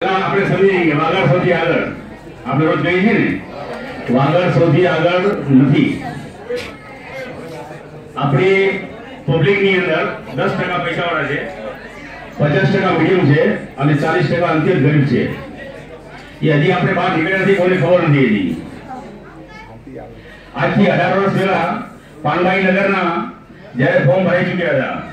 આપણે સમજી વાગડ સૌથી આગળ આપણે રોજ કહીએ છીએ ને, વાગડ સૌથી આગળ નથી. આપણી પબ્લિકની અંદર 10% પૈસાવાળા છે, 50% મીડિયમ છે અને 40% અત્યંત ગરીબ છે. એ હજી આપણે બહાર નીકળ્યા નથી, કોઈને ખબર નથી હજી. આજથી 18 વર્ષ પહેલા પાનબાઈ નગરના જ્યારે ફોર્મ ભરાઈ ચૂક્યા હતા